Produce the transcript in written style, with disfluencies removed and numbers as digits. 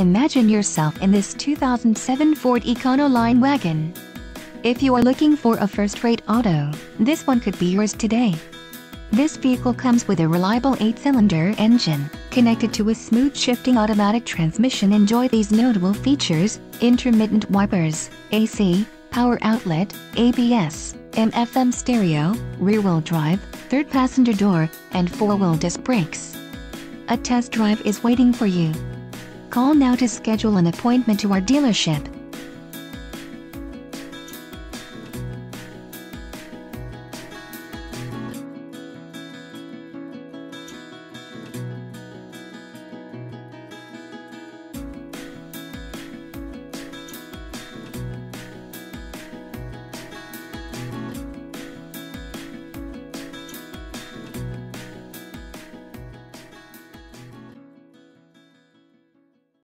Imagine yourself in this 2007 Ford Econoline Wagon. If you are looking for a first-rate auto, this one could be yours today. This vehicle comes with a reliable 8-cylinder engine, connected to a smooth shifting automatic transmission. Enjoy these notable features: intermittent wipers, AC, power outlet, ABS, AM/FM stereo, rear-wheel drive, third passenger door, and 4-wheel disc brakes. A test drive is waiting for you. Call now to schedule an appointment to our dealership.